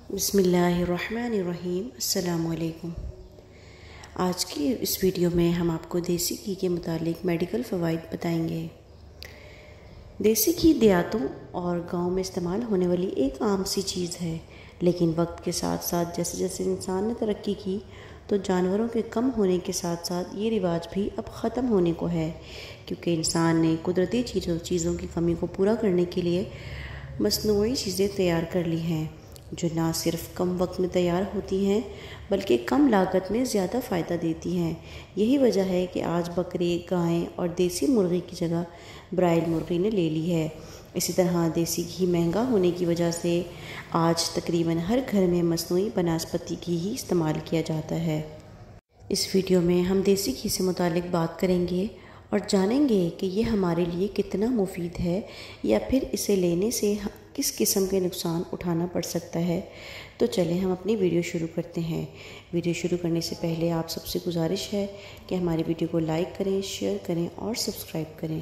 बिस्मिल्लाहिर्रहमानिर्रहीम। अस्सलामुअलैकुम। आज की इस वीडियो में हम आपको देसी घी के मुतालिक मेडिकल फ़वाइद बताएंगे। देसी घी देहातों और गांव में इस्तेमाल होने वाली एक आम सी चीज़ है, लेकिन वक्त के साथ साथ जैसे जैसे इंसान ने तरक्की की तो जानवरों के कम होने के साथ साथ ये रिवाज भी अब ख़त्म होने को है, क्योंकि इंसान ने कुदरती चीज़ों की कमी को पूरा करने के लिए मसनूई चीज़ें तैयार कर ली हैं, जो ना सिर्फ कम वक्त में तैयार होती हैं बल्कि कम लागत में ज़्यादा फ़ायदा देती हैं। यही वजह है कि आज बकरे, गायें और देसी मुर्गी की जगह ब्राइल मुर्गी ने ले ली है। इसी तरह देसी घी महंगा होने की वजह से आज तकरीबन हर घर में मसनूई बनस्पति घी ही इस्तेमाल किया जाता है। इस वीडियो में हम देसी घी से मुतालिक बात करेंगे और जानेंगे कि ये हमारे लिए कितना मुफीद है या फिर इसे लेने से किस किस्म के नुकसान उठाना पड़ सकता है। तो चलें हम अपनी वीडियो शुरू करते हैं। वीडियो शुरू करने से पहले आप सबसे गुजारिश है कि हमारी वीडियो को लाइक करें, शेयर करें और सब्सक्राइब करें।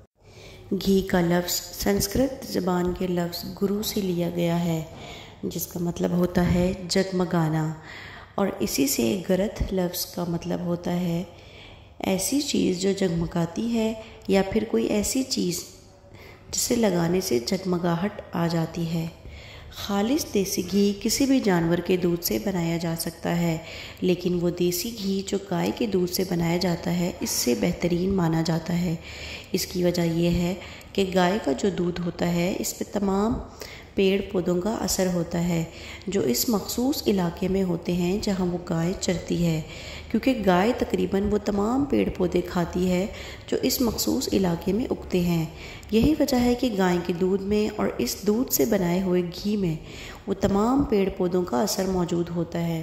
घी का लफ्ज़ संस्कृत ज़बान के लफ्ज़ गुरु से लिया गया है, जिसका मतलब होता है जगमगाना, और इसी से गरत लफ्ज़ का मतलब होता है ऐसी चीज़ जो जगमगाती है या फिर कोई ऐसी चीज़ जिसे लगाने से जगमगाहट आ जाती है। खालिस देसी घी किसी भी जानवर के दूध से बनाया जा सकता है, लेकिन वो देसी घी जो गाय के दूध से बनाया जाता है इससे बेहतरीन माना जाता है। इसकी वजह यह है कि गाय का जो दूध होता है इस पे तमाम पेड़ पौधों का असर होता है जो इस मखसूस इलाके में होते हैं जहाँ वो गाय चरती है, क्योंकि गाय तकरीबन वो तमाम पेड़ पौधे खाती है जो इस मखसूस इलाके में उगते हैं। यही वजह है कि गाय के दूध में और इस दूध से बनाए हुए घी में वो तमाम पेड़ पौधों का असर मौजूद होता है।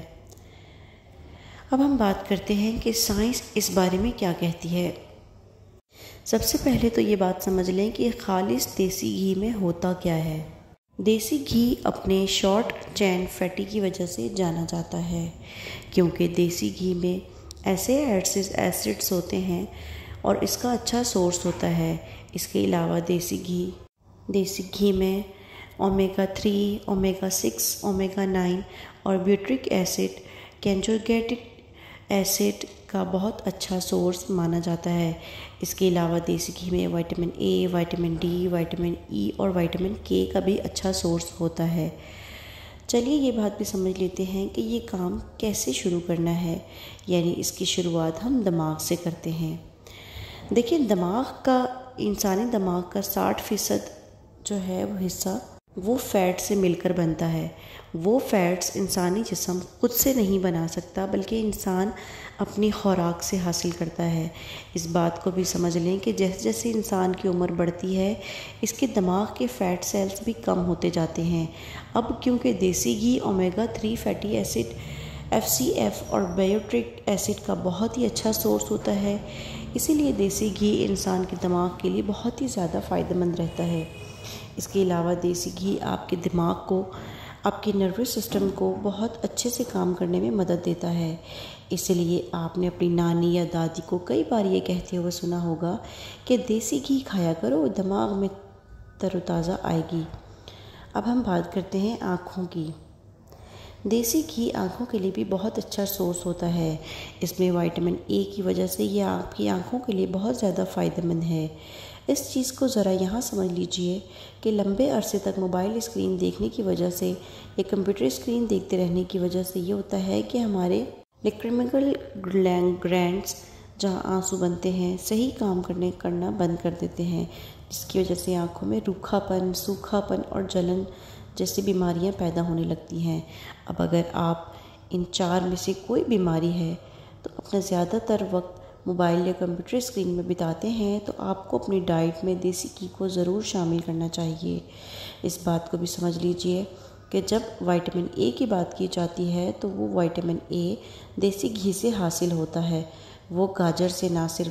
अब हम बात करते हैं कि साइंस इस बारे में क्या कहती है। सबसे पहले तो ये बात समझ लें कि खालिस देसी घी में होता क्या है। देसी घी अपने शॉर्ट चेन फैटी की वजह से जाना जाता है, क्योंकि देसी घी में ऐसे एसिड्स होते हैं और इसका अच्छा सोर्स होता है। इसके अलावा देसी घी में ओमेगा 3, ओमेगा 6, ओमेगा 9 और ब्यूट्रिक एसिड, कंजुगेटेड एसिड का बहुत अच्छा सोर्स माना जाता है। इसके अलावा देसी घी में vitamin A, vitamin D, vitamin E और विटामिन के का भी अच्छा सोर्स होता है। चलिए ये बात भी समझ लेते हैं कि ये काम कैसे शुरू करना है, यानी इसकी शुरुआत हम दिमाग से करते हैं। देखिए, इंसानी दिमाग का 60% जो है वो हिस्सा वो फ़ैट से मिलकर बनता है। वो फ़ैट्स इंसानी जिस्म खुद से नहीं बना सकता, बल्कि इंसान अपनी खुराक से हासिल करता है। इस बात को भी समझ लें कि जैसे जैसे इंसान की उम्र बढ़ती है इसके दिमाग के फ़ैट सेल्स भी कम होते जाते हैं। अब क्योंकि देसी घी ओमेगा 3 फैटी एसिड, FCF और ब्यूट्रिक एसिड का बहुत ही अच्छा सोर्स होता है, इसीलिए देसी घी इंसान के दिमाग के लिए बहुत ही ज़्यादा फ़ायदेमंद रहता है। इसके अलावा देसी घी आपके दिमाग को, आपके नर्वस सिस्टम को बहुत अच्छे से काम करने में मदद देता है। इसलिए आपने अपनी नानी या दादी को कई बार ये कहते हुए सुना होगा कि देसी घी खाया करो, दिमाग में तरोताज़ा आएगी। अब हम बात करते हैं आँखों की। देसी घी आँखों के लिए भी बहुत अच्छा सोर्स होता है। इसमें विटामिन ए की वजह से ये आपकी आँखों के लिए बहुत ज़्यादा फ़ायदेमंद है। इस चीज़ को ज़रा यहाँ समझ लीजिए कि लंबे अरसे तक मोबाइल स्क्रीन देखने की वजह से या कंप्यूटर स्क्रीन देखते रहने की वजह से ये होता है कि हमारे लैक्रिमल ग्लैंड्स जहाँ आंसू बनते हैं सही काम करना बंद कर देते हैं, जिसकी वजह से आँखों में रूखापन, सूखापन और जलन जैसी बीमारियां पैदा होने लगती हैं। अब अगर आप इन 4 में से कोई बीमारी है तो अपना ज़्यादातर वक्त मोबाइल या कंप्यूटर स्क्रीन में बिताते हैं, तो आपको अपनी डाइट में देसी घी को ज़रूर शामिल करना चाहिए। इस बात को भी समझ लीजिए कि जब विटामिन ए की बात की जाती है तो वो विटामिन ए देसी घी से हासिल होता है। वो गाजर से ना सिर्फ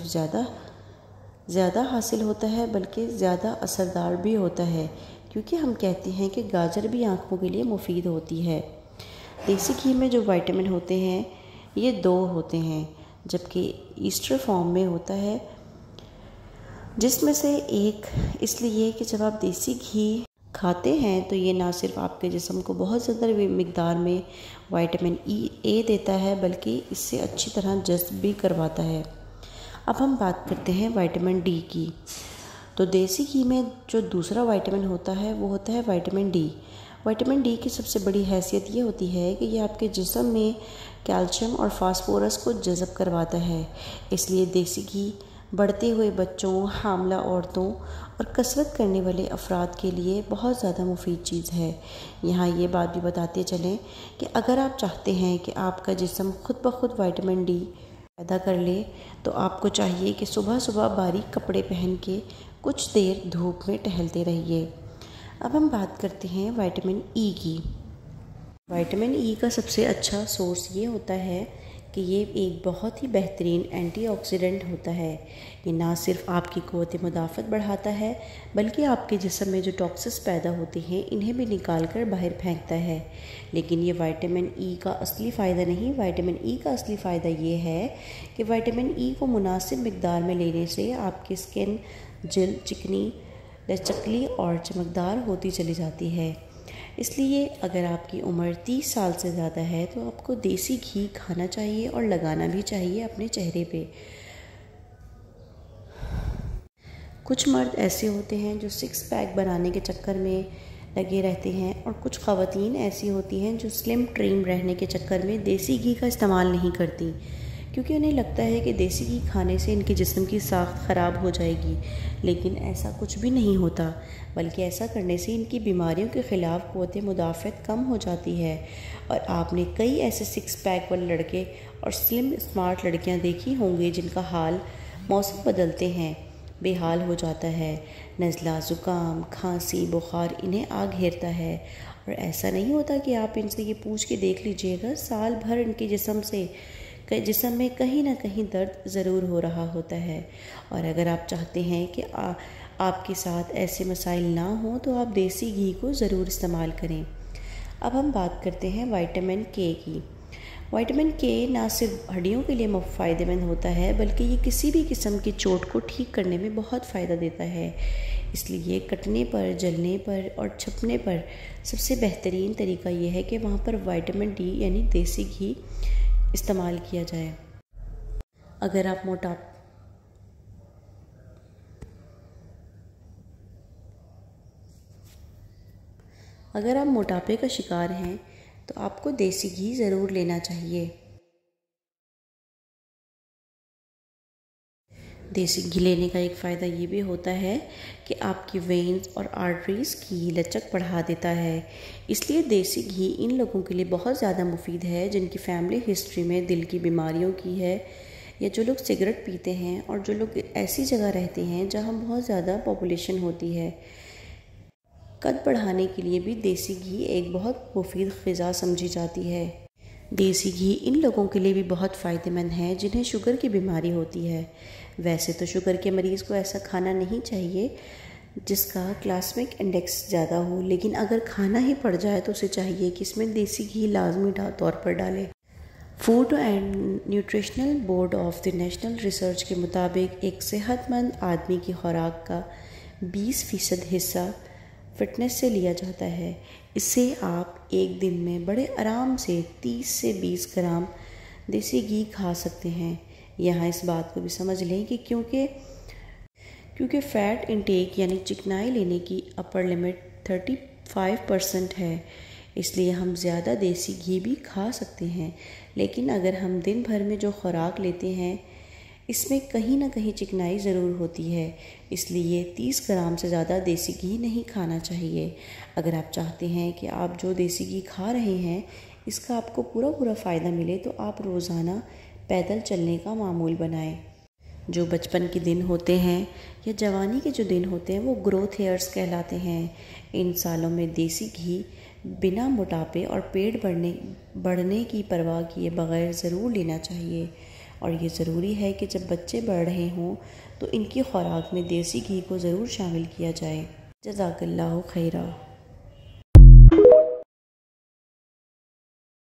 ज़्यादा हासिल होता है बल्कि ज़्यादा असरदार भी होता है, क्योंकि हम कहते हैं कि गाजर भी आँखों के लिए मुफीद होती है। देसी घी में जो विटामिन होते हैं ये 2 होते हैं, जबकि ईस्टर फॉर्म में होता है, जिसमें से एक इसलिए कि जब आप देसी घी खाते हैं तो ये ना सिर्फ आपके जिस्म को बहुत ज़्यादा मिक़दार में विटामिन ए देता है, बल्कि इससे अच्छी तरह जज़्ब भी करवाता है। अब हम बात करते हैं विटामिन डी की। तो देसी घी में जो दूसरा विटामिन होता है वो होता है विटामिन डी। विटामिन डी की सबसे बड़ी हैसियत ये होती है कि ये आपके जिस्म में कैल्शियम और फास्फोरस को जज़ब करवाता है। इसलिए देसी घी बढ़ते हुए बच्चों, हामला औरतों और कसरत करने वाले अफराद के लिए बहुत ज़्यादा मुफीद चीज़ है। यहाँ ये बात भी बताते चलें कि अगर आप चाहते हैं कि आपका जिस्म खुद ब खुद विटामिन डी पैदा कर ले, तो आपको चाहिए कि सुबह सुबह बारीक कपड़े पहन के कुछ देर धूप में टहलते रहिए। अब हम बात करते हैं विटामिन ई की। विटामिन ई का सबसे अच्छा सोर्स ये होता है कि ये एक बहुत ही बेहतरीन एंटीऑक्सीडेंट होता है। ये ना सिर्फ आपकी क़ुव्वत मुदाफ़त बढ़ाता है, बल्कि आपके जिस्म में जो टॉक्सिन्स पैदा होते हैं इन्हें भी निकाल कर बाहर फेंकता है। लेकिन ये विटामिन ई का असली फ़ायदा नहीं। विटामिन ई का असली फ़ायदा ये है कि विटामिन ई को मुनासिब मिक़दार में लेने से आपकी स्किन जल्द चिकनी, लचकली और चमकदार होती चली जाती है। इसलिए अगर आपकी उम्र 30 साल से ज़्यादा है तो आपको देसी घी खाना चाहिए और लगाना भी चाहिए अपने चेहरे पे। कुछ मर्द ऐसे होते हैं जो 6 पैक बनाने के चक्कर में लगे रहते हैं, और कुछ ख़वातीन ऐसी होती हैं जो स्लिम ट्रिम रहने के चक्कर में देसी घी का इस्तेमाल नहीं करती, क्योंकि उन्हें लगता है कि देसी घी खाने से इनके जिस्म की साख्त ख़राब हो जाएगी। लेकिन ऐसा कुछ भी नहीं होता, बल्कि ऐसा करने से इनकी बीमारियों के ख़िलाफ़ क़ुव्वत मुदाफ़त कम हो जाती है। और आपने कई ऐसे 6 पैक वाले लड़के और स्लिम स्मार्ट लड़कियां देखी होंगी जिनका हाल मौसम बदलते हैं बेहाल हो जाता है। नज़ला, ज़ुकाम, खांसी, बुखार इन्हें आ घेरता है, और ऐसा नहीं होता कि आप इनसे ये पूछ के देख लीजिएगा, साल भर इनके जिस्म में कहीं ना कहीं दर्द ज़रूर हो रहा होता है। और अगर आप चाहते हैं कि आपके साथ ऐसे मसाइल ना हो तो आप देसी घी को ज़रूर इस्तेमाल करें। अब हम बात करते हैं विटामिन के की। विटामिन के ना सिर्फ हड्डियों के लिए फ़ायदेमंद होता है, बल्कि ये किसी भी किस्म की चोट को ठीक करने में बहुत फ़ायदा देता है। इसलिए कटने पर, जलने पर और छपने पर सबसे बेहतरीन तरीका यह है कि वहाँ पर विटामिन डी यानी देसी घी इस्तेमाल किया जाए। अगर आप मोटापे का शिकार हैं तो आपको देसी घी ज़रूर लेना चाहिए। देसी घी लेने का एक फ़ायदा ये भी होता है कि आपकी वेन्स और आर्टरीज़ की लचक बढ़ा देता है। इसलिए देसी घी इन लोगों के लिए बहुत ज़्यादा मुफीद है जिनकी फैमिली हिस्ट्री में दिल की बीमारियों की है, या जो लोग सिगरेट पीते हैं, और जो लोग ऐसी जगह रहते हैं जहाँ बहुत ज़्यादा पॉपुलेशन होती है। कद बढ़ाने के लिए भी देसी घी एक बहुत मुफीद ग़िज़ा समझी जाती है। देसी घी इन लोगों के लिए भी बहुत फ़ायदेमंद है जिन्हें शुगर की बीमारी होती है। वैसे तो शुगर के मरीज़ को ऐसा खाना नहीं चाहिए जिसका ग्लाइसेमिक इंडेक्स ज़्यादा हो, लेकिन अगर खाना ही पड़ जाए तो उसे चाहिए कि इसमें देसी घी लाजमी तौर पर डालें। Food and nutritional board of the national research के मुताबिक एक सेहतमंद आदमी की खुराक का 20% हिस्सा फ़िटनेस से लिया जाता है। इससे आप एक दिन में बड़े आराम से 30 से 20 ग्राम देसी घी खा सकते हैं। यहाँ इस बात को भी समझ लें कि क्योंकि फ़ैट इंटेक यानी चिकनाई लेने की अपर लिमिट 35% है, इसलिए हम ज़्यादा देसी घी भी खा सकते हैं। लेकिन अगर हम दिन भर में जो खुराक लेते हैं इसमें कहीं ना कहीं चिकनाई ज़रूर होती है, इसलिए 30 ग्राम से ज़्यादा देसी घी नहीं खाना चाहिए। अगर आप चाहते हैं कि आप जो देसी घी खा रहे हैं इसका आपको पूरा फ़ायदा मिले तो आप रोज़ाना पैदल चलने का मामूल बनाएं। जो बचपन के दिन होते हैं या जवानी के जो दिन होते हैं वो ग्रोथ ईयर्स कहलाते हैं। इन सालों में देसी घी बिना मोटापे और पेट बढ़ने की परवाह किए बगैर ज़रूर लेना चाहिए। और ये ज़रूरी है कि जब बच्चे बढ़ रहे हों तो इनकी खुराक में देसी घी को ज़रूर शामिल किया जाए। जज़ाकल्लाहु खैरा।